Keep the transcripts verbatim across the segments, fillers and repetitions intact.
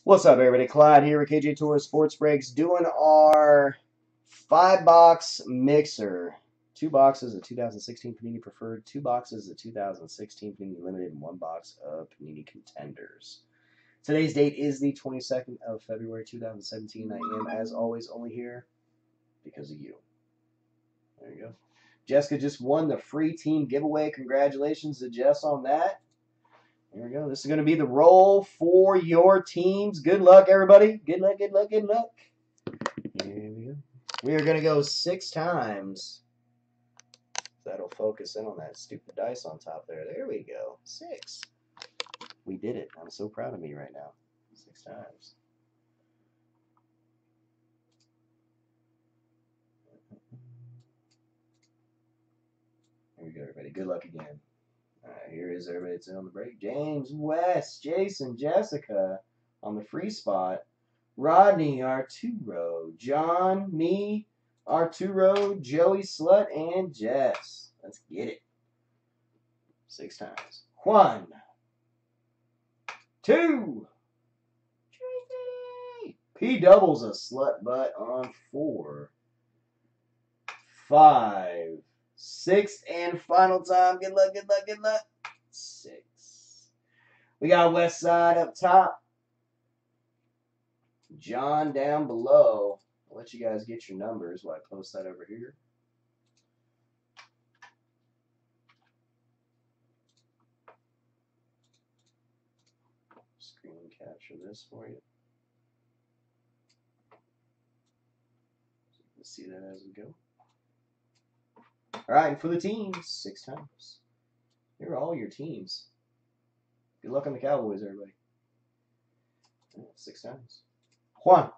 What's up, everybody? Clyde here with K J Tours Sports Breaks, doing our five-box mixer. Two boxes of two thousand sixteen Panini Preferred, two boxes of two thousand sixteen Panini Limited, and one box of Panini Contenders. Today's date is the twenty-second of February, two thousand seventeen. I am, as always, only here because of you. There you go. Jessica just won the free team giveaway. Congratulations to Jess on that. Here we go. This is going to be the roll for your teams. Good luck, everybody. Good luck, good luck, good luck. Here we go. We are going to go six times. That'll focus in on that stupid dice on top there. There we go. Six. We did it. I'm so proud of me right now. Six times. Here we go, everybody. Good luck again. All right, here is everybody that's in on the break. James, Wes, Jason, Jessica on the free spot. Rodney, Arturo, John, me, Arturo, Joey Slut, and Jess. Let's get it. Six times. One. Two. Tracy. P doubles a slut butt on four. Five. Sixth and final time. Good luck, good luck, good luck. Six. We got West Side up top. John down below. I'll let you guys get your numbers while I post that over here. Screen capture this for you. So you can see that as we go. All right, and for the teams, six times. Here are all your teams. Good luck on the Cowboys, everybody. Six times. One.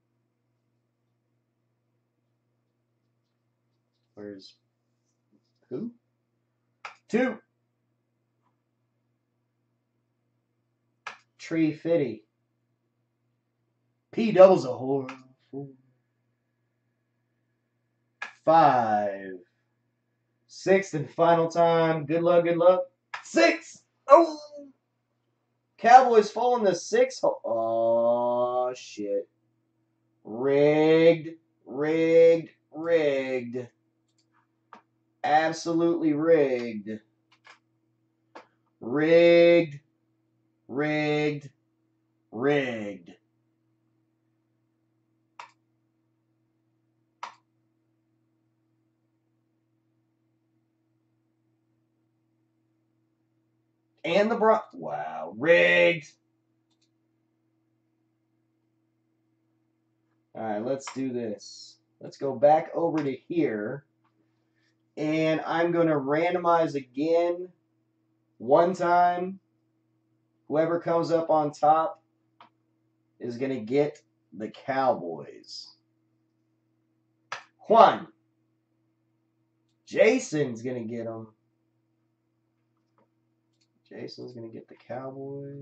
Where's who? Two. Tree Fitty. P doubles a whore. Four. Five. Sixth and final time. Good luck, good luck. Six. Oh. Cowboys falling to six. Oh, shit. Rigged. Rigged. Rigged. Absolutely rigged. Rigged. Rigged. Rigged. And the Bron. Wow. Rigged. All right, let's do this. Let's go back over to here. And I'm going to randomize again. One time. Whoever comes up on top is going to get the Cowboys. One. Jason's going to get them. Jason's going to get the Cowboys.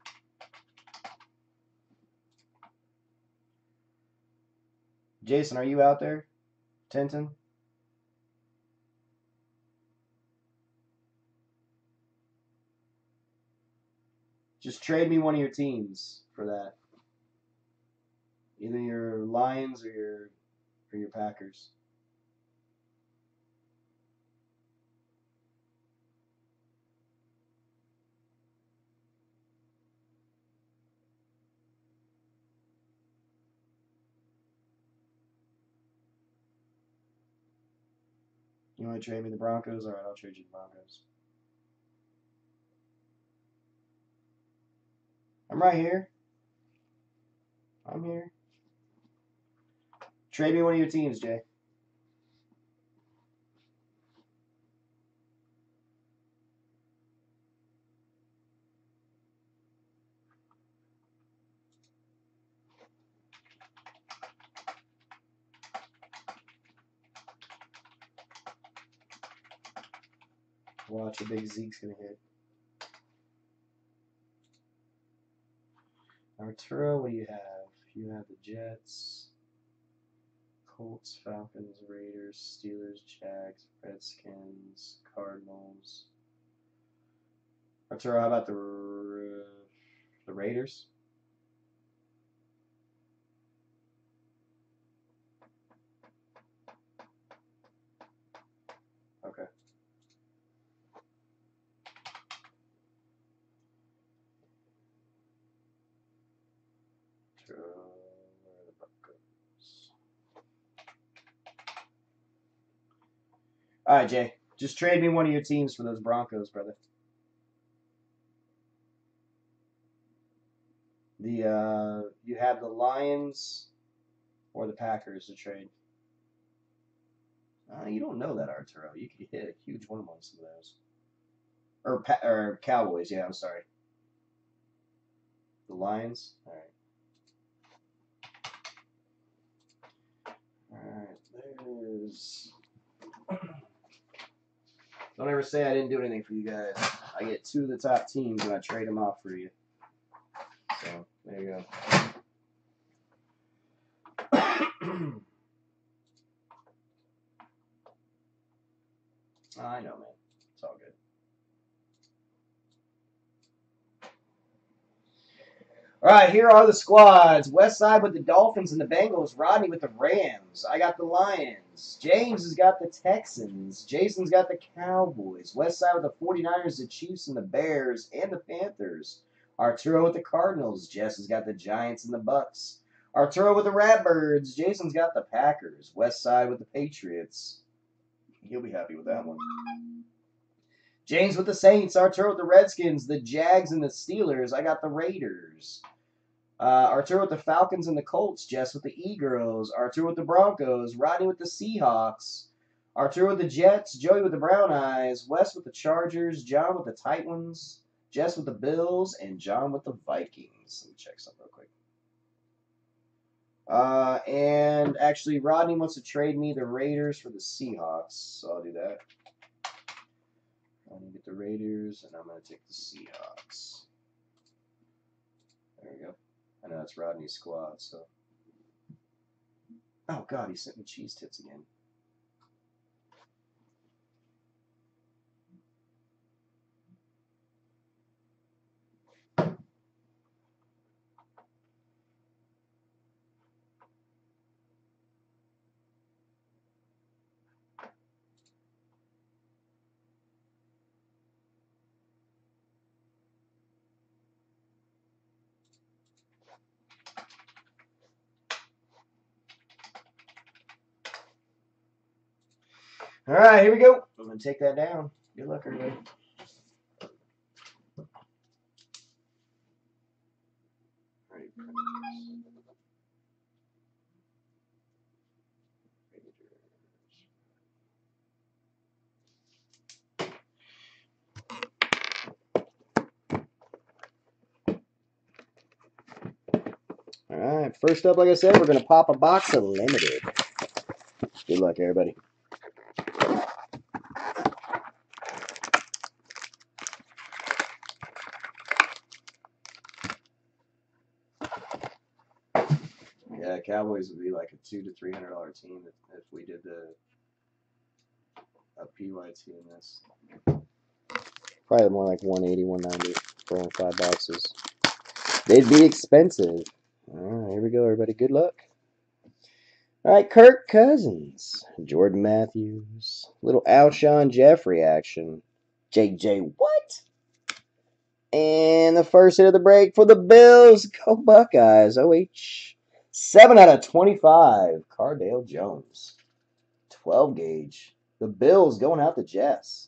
Jason, are you out there? Tintin? Just trade me one of your teams for that. Either your Lions or your or your Packers. You want to trade me the Broncos? All right, I'll trade you the Broncos. I'm right here. I'm here. Trade me one of your teams, Jay. Watch, a big Zeke's going to hit. Arturo, what do you have? You have the Jets, Colts, Falcons, Raiders, Steelers, Jags, Redskins, Cardinals. Arturo, how about the the Raiders? All right, Jay. Just trade me one of your teams for those Broncos, brother. The uh, you have the Lions or the Packers to trade. Uh, you don't know that, Arturo. You could hit a huge one among some of those. Or or Cowboys. Yeah, I'm sorry. The Lions. All right. All right. There's. Don't ever say I didn't do anything for you guys. I get two of the top teams and I trade them off for you. So there you go. I know, man. It's all good. All right, here are the squads. West Side with the Dolphins and the Bengals. Rodney with the Rams. I got the Lions. James has got the Texans. Jason's got the Cowboys. West Side with the forty-niners, the Chiefs, and the Bears, and the Panthers. Arturo with the Cardinals. Jess has got the Giants and the Bucks. Arturo with the Ratbirds. Jason's got the Packers. West Side with the Patriots. He'll be happy with that one. James with the Saints. Arturo with the Redskins. The Jags and the Steelers. I got the Raiders. Uh, Arturo with the Falcons and the Colts. Jess with the E-Girls. Arturo with the Broncos. Rodney with the Seahawks. Arturo with the Jets. Joey with the Brown Eyes. Wes with the Chargers. John with the Titans. Jess with the Bills. And John with the Vikings. Let me check something real quick. Uh, and actually, Rodney wants to trade me the Raiders for the Seahawks. So I'll do that. I'm going to get the Raiders, and I'm going to take the Seahawks. There we go. I know that's Rodney's squad, so. Oh, God, he sent me cheese tits again. All right, here we go. I'm going to take that down. Good luck, everybody. All right, first up, like I said, we're going to pop a box of limited. Good luck, everybody. Yeah, Cowboys would be like a two to three hundred dollar team if, if we did the a P Y T in this. Probably more like one eighty, one ninety for only five boxes. They'd be expensive. All right, here we go, everybody. Good luck. All right, Kirk Cousins, Jordan Matthews, little Alshon Jeffrey action. J J what? And the first hit of the break for the Bills. Go Buckeyes. O H. seven out of twenty-five. Cardale Jones. twelve gauge. The Bills going out to Jess.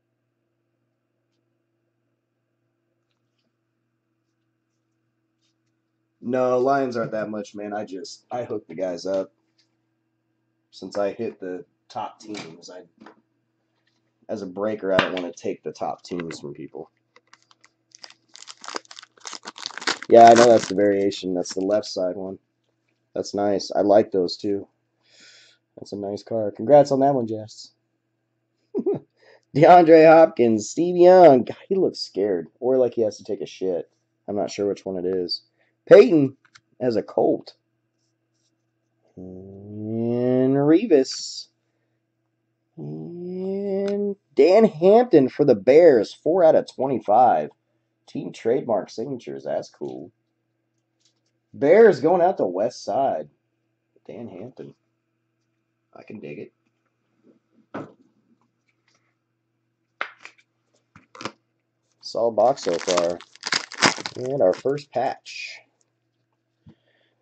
No, Lions aren't that much, man. I just, I hook the guys up. Since I hit the top teams, I, as a breaker, I don't want to take the top teams from people. Yeah, I know that's the variation. That's the left side one. That's nice. I like those too. That's a nice card. Congrats on that one, Jess. DeAndre Hopkins, Steve Young. God, he looks scared. Or like he has to take a shit. I'm not sure which one it is. Peyton as a Colt. And Revis. And Dan Hampton for the Bears. four out of twenty-five. Team trademark signatures. That's cool. Bears going out to West Side. Dan Hampton. I can dig it. Solid box so far. And our first patch.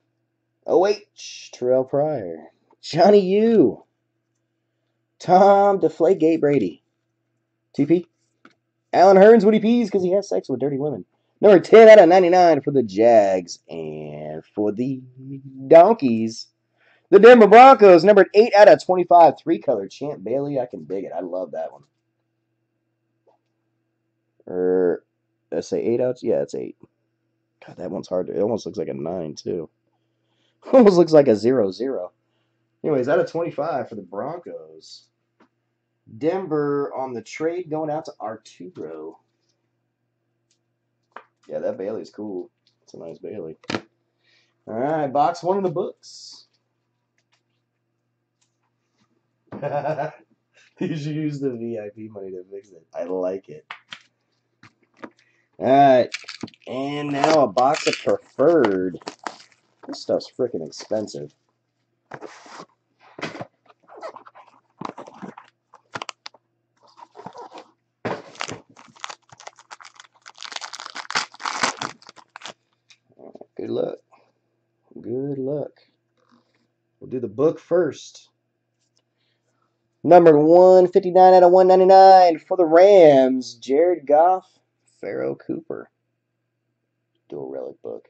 O H, Terrell Pryor. Johnny U. Tom Deflategate Brady. T P. Alan Hearns, Woody Peas, because he has sex with dirty women. Number ten out of ninety-nine for the Jags. And for the Donkeys, the Denver Broncos, number eight out of twenty-five. Three-color Champ Bailey. I can dig it. I love that one. Or, did I say eight outs? Yeah, it's eight. God, that one's hard to... It almost looks like a nine, too. Almost looks like a zero zero. Anyways, out of twenty-five for the Broncos. Denver on the trade going out to Arturo. Yeah, that Bailey's cool. It's a nice Bailey. All right, box one in the books. You should use the V I P money to fix it. I like it. All right, and now a box of preferred. This stuff's freaking expensive. Good luck. Good luck. We'll do the book first. Number one fifty-nine out of one ninety-nine for the Rams, Jared Goff, Pharaoh Cooper. Dual relic book.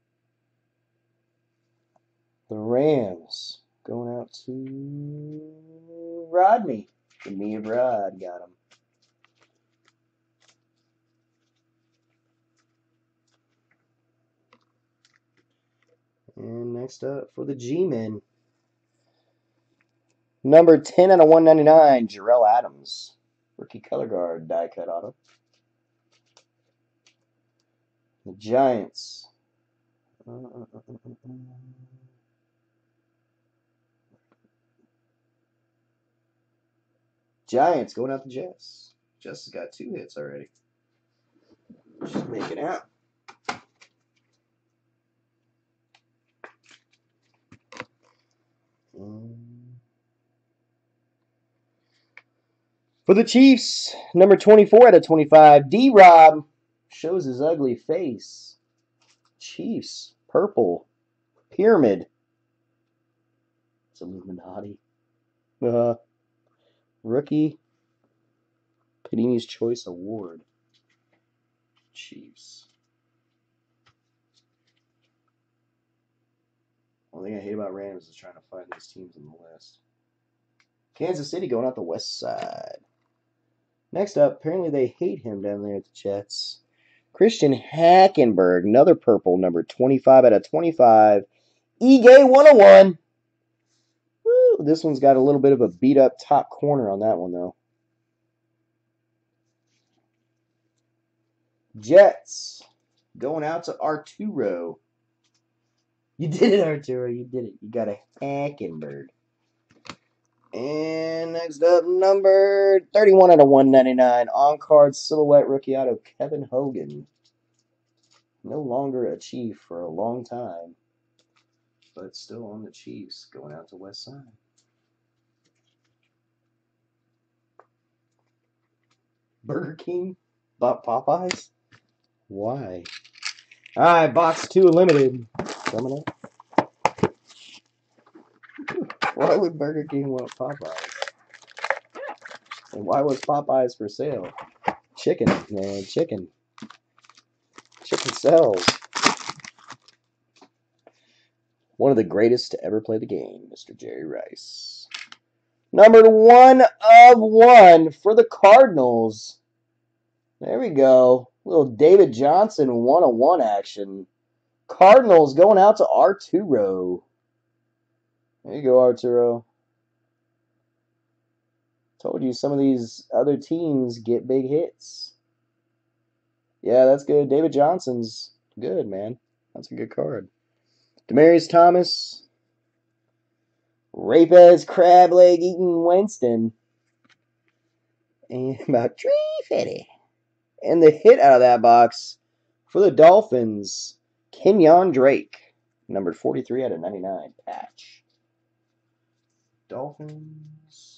The Rams going out to Rodney. Give me a Rod. Got him. And next up for the G-Men. Number ten out of one ninety-nine, Jarrell Adams. Rookie color guard, die cut auto. The Giants. Uh, uh, uh, uh, uh. Giants going out to Jess. Jess has got two hits already. She's making out. Um, for the Chiefs, number twenty-four out of twenty-five, D-Rob shows his ugly face. Chiefs, purple, pyramid. It's Illuminati. Uh, rookie, Panini's Choice Award. Chiefs. One thing I hate about Rams is trying to find these teams in the list. Kansas City going out the west side. Next up, apparently they hate him down there at the Jets. Christian Hackenberg, another purple, number twenty-five out of twenty-five. E-Gay one oh one. Woo, this one's got a little bit of a beat-up top corner on that one, though. Jets going out to Arturo. You did it, Arturo. You did it. You got a Hackenberg. And next up, number thirty-one out of one ninety-nine. On-card silhouette rookie auto, Kevin Hogan. No longer a Chief for a long time, but still on the Chiefs, going out to West Side. Burger King? Popeyes? Why? All right, box two limited. Coming up. Why would Burger King want Popeyes? And why was Popeyes for sale? Chicken, man, chicken. Chicken sells. One of the greatest to ever play the game, Mister Jerry Rice. Number one of one for the Cardinals. There we go. Little David Johnson one oh one action. Cardinals going out to Arturo. There you go, Arturo. Told you some of these other teams get big hits. Yeah, that's good. David Johnson's good, man. That's a good card. Demaryius Thomas. Rapez Crab Leg Eaton Winston. And about three fifty. And the hit out of that box for the Dolphins, Kenyon Drake. Number forty-three out of ninety-nine. Patch. Dolphins.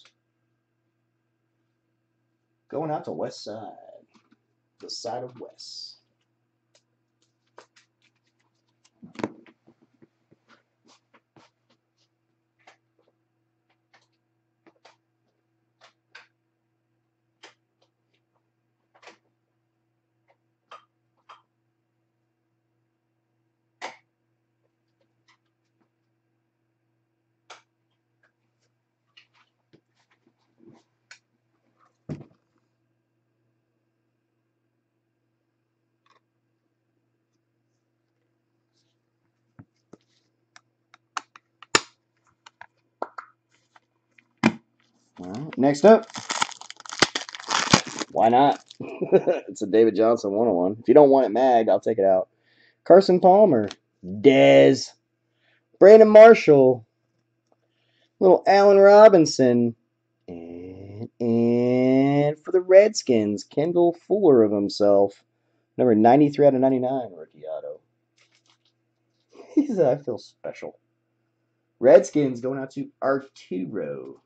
Going out to West Side. The side of West. All right, next up. Why not? It's a David Johnson one oh one. If you don't want it magged, I'll take it out. Carson Palmer. Dez. Brandon Marshall. Little Allen Robinson. And, and for the Redskins, Kendall Fuller of himself. Number ninety-three out of ninety-nine, rookie auto. He's, I feel special. Redskins going out to Arturo.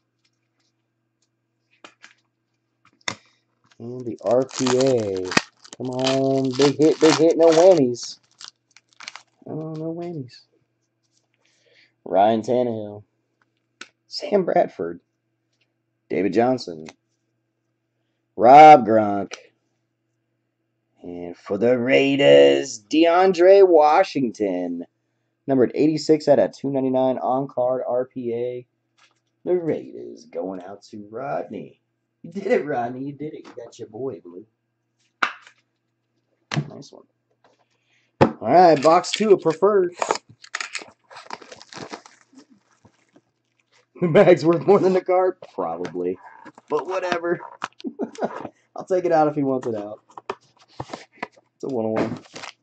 And the R P A. Come on, big hit, big hit, no whammies. Oh, no whammies. Ryan Tannehill. Sam Bradford. David Johnson. Rob Gronk. And for the Raiders, DeAndre Washington. Numbered eighty-six out of two ninety-nine on-card R P A. The Raiders going out to Rodney. You did it, Rodney. You did it. You got your boy, Blue. Nice one. All right, box two of preferred. The bag's worth more than the card? Probably. But whatever. I'll take it out if he wants it out. It's a one oh one.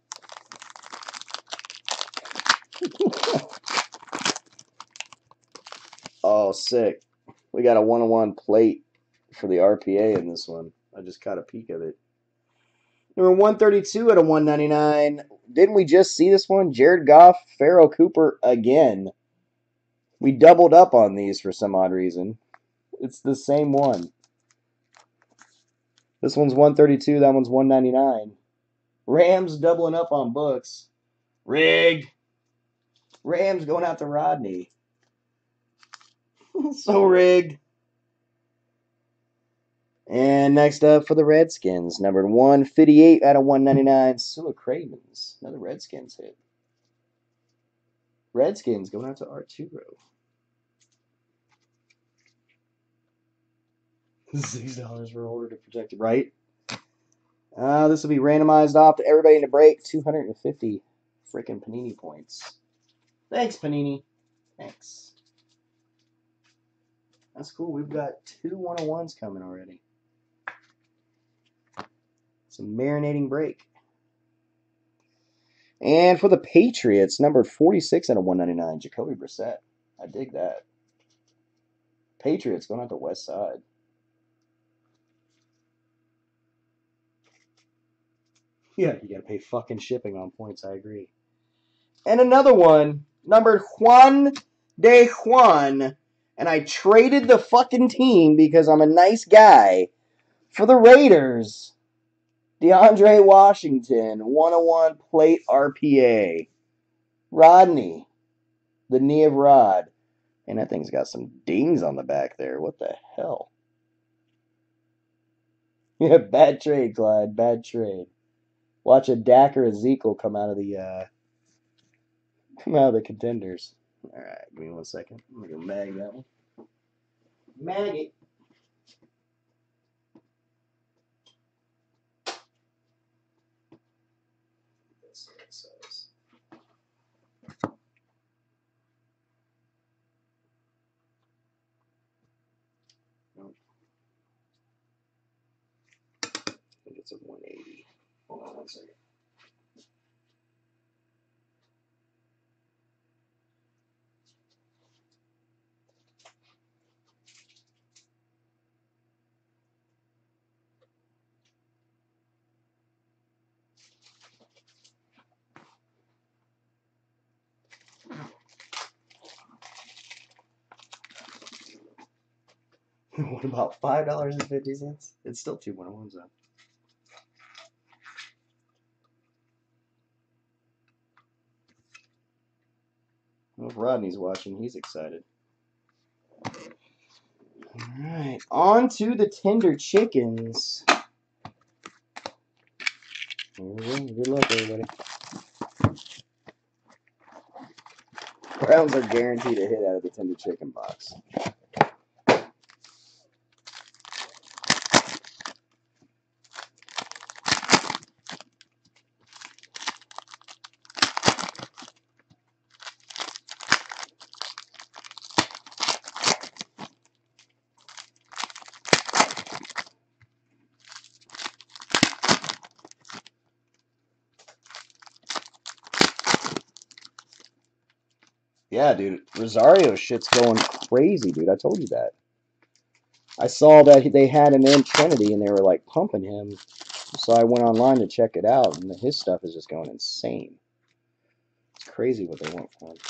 Oh, sick. We got a one oh one plate for the R P A in this one. I just caught a peek of it. Number one thirty-two out of one ninety-nine. Didn't we just see this one? Jared Goff, Pharaoh Cooper again. We doubled up on these for some odd reason. It's the same one. This one's one thirty-two, that one's one ninety-nine. Rams doubling up on books. Rigged. Rams going out to Rodney. So rigged. And next up for the Redskins, numbered one fifty-eight out of one ninety-nine, Sula Cravens. Another Redskins hit. Redskins going out to Arturo. six dollars for a holder to protect it, right? Uh, this will be randomized off to everybody in the break. two hundred fifty freaking Panini points. Thanks, Panini. Thanks. That's cool. We've got two one oh ones coming already. It's a marinating break. And for the Patriots, number forty-six out of one ninety-nine, Jacoby Brissett. I dig that. Patriots going out the west side. Yeah, you got to pay fucking shipping on points. I agree. And another one, numbered Juan de Juan. And I traded the fucking team because I'm a nice guy for the Raiders. DeAndre Washington, one oh one plate R P A. Rodney, the knee of Rod. And that thing's got some dings on the back there. What the hell? Yeah, bad trade, Clyde. Bad trade. Watch a Dak or Ezekiel come out of the uh, come out of the contenders. All right, give me one second. I'm gonna go mag that one. Mag it. That's the right size. Nope. I think it's a one eighty. Hold on one second. What about five dollars and fifty cents? It's still two one oh ones though. Well, if Rodney's watching, he's excited. Alright, on to the tender chickens. Here we go. Good luck, everybody. Browns are guaranteed a hit out of the tender chicken box. Yeah, dude. Rosario shit's going crazy, dude. I told you that. I saw that they had an Ant Trinity and they were like pumping him. So I went online to check it out, and his stuff is just going insane. It's crazy what they want for him.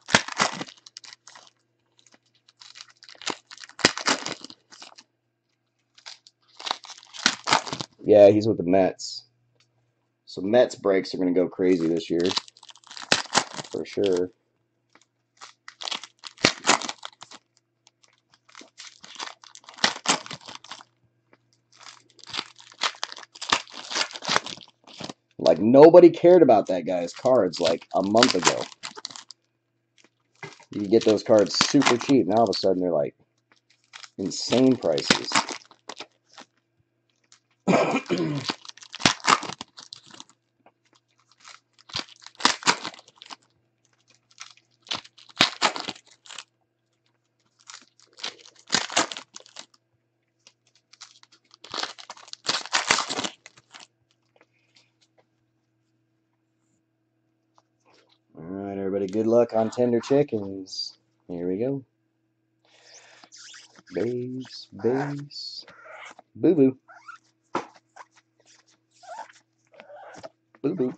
Yeah, he's with the Mets. So Mets breaks are going to go crazy this year. For sure. Like, nobody cared about that guy's cards like a month ago. You get those cards super cheap. Now all of a sudden they're like insane prices. Alright, everybody, good luck on Tender Chickens. Here we go. Base, base. Boo boo. Boo boo.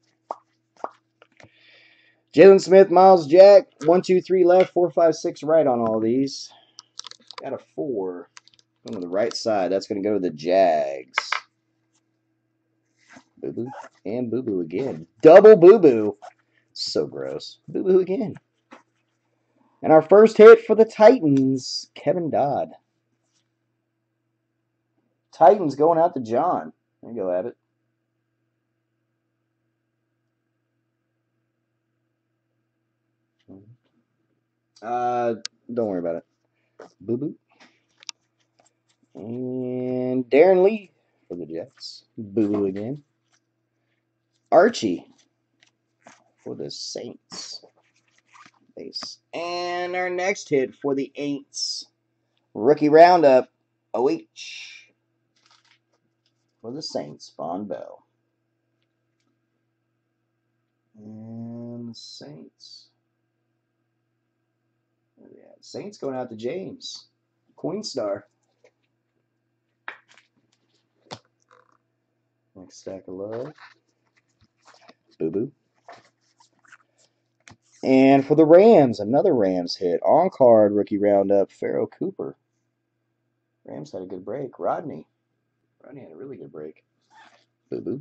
Jalen Smith, Miles Jack. One, two, three left. Four, five, six right on all these. Got a four. Going to the right side. That's going to go to the Jags. Boo boo. And boo boo again. Double boo boo. So gross. Boo boo again. And our first hit for the Titans, Kevin Dodd. Titans going out to John. There you go, Abbott. Uh, don't worry about it. Boo boo. And Darren Lee for the Jets. Boo boo again. Archie for the Saints. Base. And our next hit for the Aints. Rookie roundup. O H. For the Saints. Von Bell. And the Saints. Yeah, Saints going out to James. Coinstar. Next stack of love. Boo boo. And for the Rams, another Rams hit. On card rookie roundup, Pharaoh Cooper. Rams had a good break. Rodney. Rodney had a really good break. Boo boo.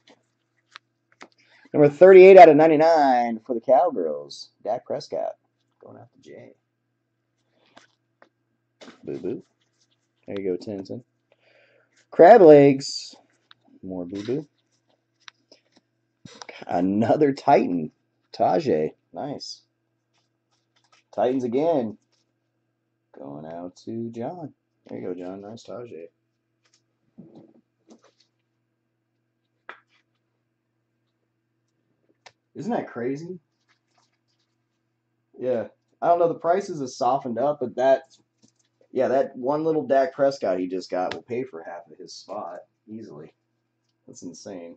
Number thirty-eight out of ninety-nine for the Cowgirls. Dak Prescott. Going out to Jay. Boo boo. There you go, Tinson. Crab legs. More boo boo. Another Titan. Tajay. Nice. Titans again. Going out to John. There you go, John. Nice Tajay. Isn't that crazy? Yeah. I don't know. The prices have softened up, but that, yeah, that one little Dak Prescott he just got will pay for half of his spot easily. That's insane.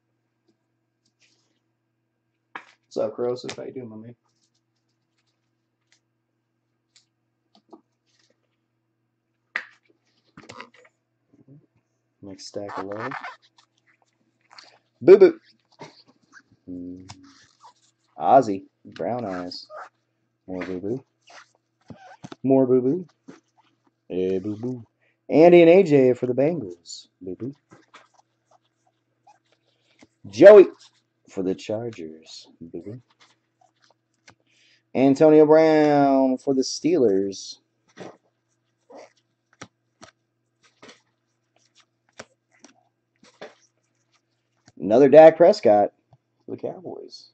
What's up, Corrosive? How you doing, my man? Next stack of love. Boo boo. Mm. Ozzy. Brown eyes. More boo boo. More boo boo. Hey, boo boo. Andy and A J for the Bengals. Boo boo. Joey for the Chargers. Boo boo. Antonio Brown for the Steelers. Another Dak Prescott for the Cowboys.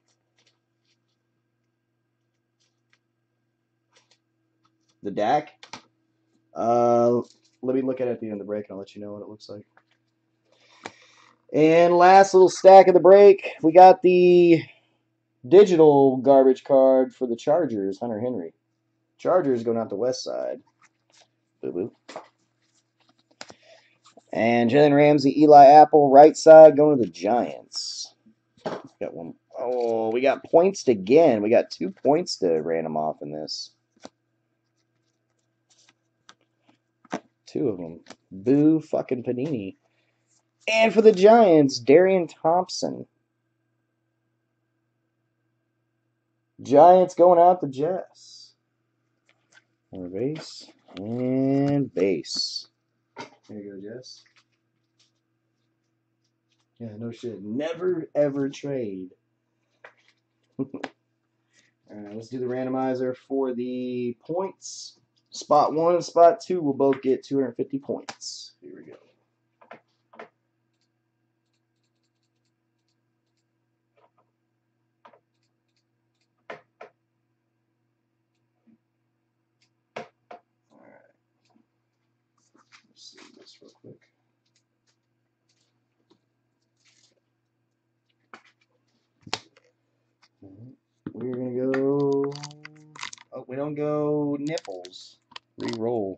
The Dak. Uh, let me look at it at the end of the break and I'll let you know what it looks like. And last little stack of the break, we got the digital garbage card for the Chargers, Hunter Henry. Chargers going out the west side. Boo boo. And Jalen Ramsey, Eli Apple, right side going to the Giants. Got one Oh, we got points again. We got two points to random off in this. Two of them. Boo fucking Panini. And for the Giants, Darian Thompson. Giants going out to Jess. Or base. And base. There you go, Jess. Yeah, no shit. Never, ever trade. Alright, let's do the randomizer for the points. Spot one and spot two will both get two hundred fifty points. Here we go. Alright. Let's see this real quick. We're going to go... Oh, we don't go nipples. Re-roll.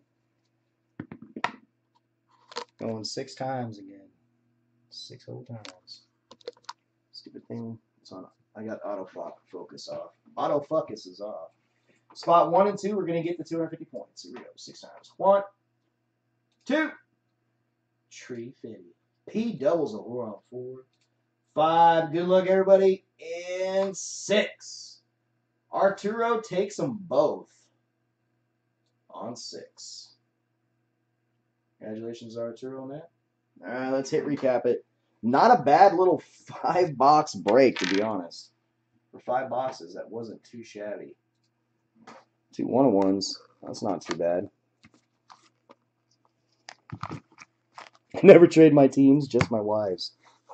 Going six times again. Six whole times. Stupid thing. It's on. I got autofocus off. Autofocus is off. Spot one and two, we're going to get the two hundred fifty points. Here we go. Six times. One, two. Tree Fitty. P doubles a whore on four. Five. Good luck, everybody. And six. Arturo takes them both on six. Congratulations, Arturo, on that. All right, let's hit recap it. Not a bad little five-box break, to be honest. For five boxes, that wasn't too shabby. Two one-on-ones. That's not too bad. Never trade my teams, just my wives.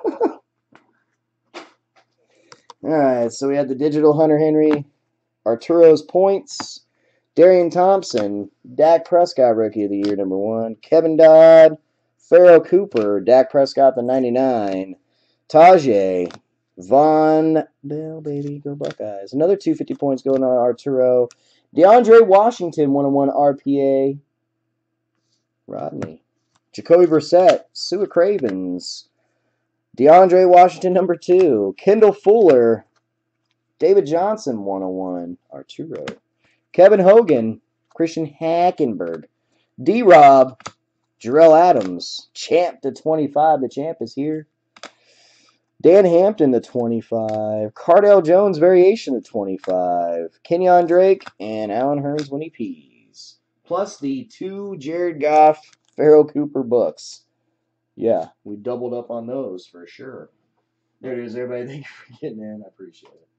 Alright, so we had the digital Hunter Henry, Arturo's points, Darian Thompson, Dak Prescott Rookie of the Year, number one, Kevin Dodd, Pharoh Cooper, Dak Prescott, the ninety-nine, Tajay, Von Bell, baby, go Buckeyes. Another two hundred fifty points going on Arturo. DeAndre Washington, one oh one R P A. Rodney. Jacoby Brissett, Sua Cravens. DeAndre Washington, number two. Kendall Fuller. David Johnson, one oh one. Arturo. Kevin Hogan. Christian Hackenberg. D-Rob. Jarrell Adams. Champ to twenty-five. The champ is here. Dan Hampton to twenty-five. Cardell Jones variation to twenty-five. Kenyon Drake and Alan Hearns when he pees. Plus the two Jared Goff, Pharoh Cooper books. Yeah, we doubled up on those for sure. There it is, everybody. Thank you for getting in. I appreciate it.